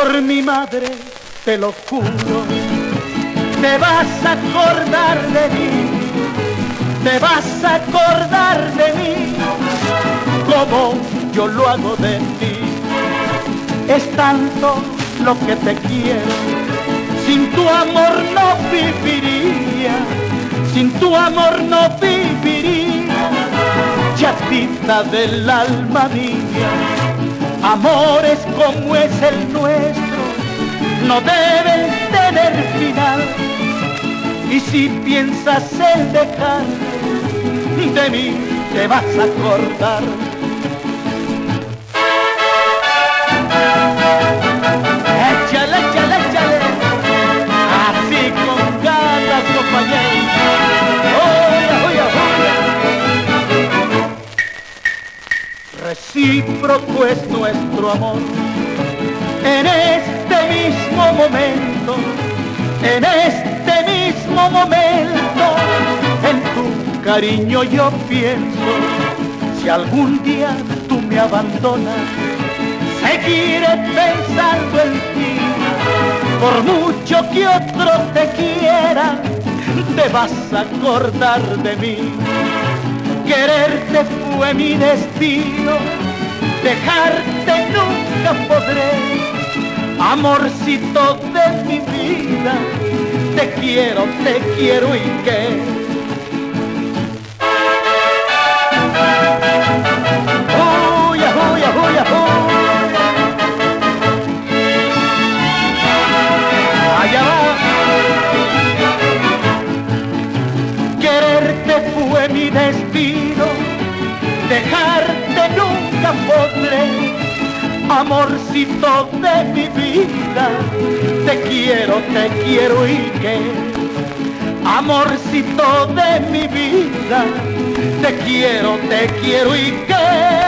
Por mi madre, te lo juro, te vas a acordar de mí, te vas a acordar de mí, como yo lo hago de ti. Es tanto lo que te quiero, sin tu amor no viviría, sin tu amor no viviría, chatita del alma mía. Amores como es el nuestro no deben tener final, y si piensas en dejar de mí te vas a acordar. Échale, échale, échale, así con ganas, compañero. Oye, oye, oye. Recíproco es nuestro amor, en este mismo momento, en este mismo momento, en tu cariño yo pienso. Si algún día tú me abandonas, seguiré pensando en ti. Por mucho que otro te quiera, te vas a acordar de mí. Quererte fue mi destino, dejarte nunca podré. Amorcito de mi vida, te quiero y qué. Huya, huya, huya, huya. Allá va. Quererte fue mi destino, dejarte nunca podré. Amorcito de mi vida, te quiero y qué. Amorcito de mi vida, te quiero y qué.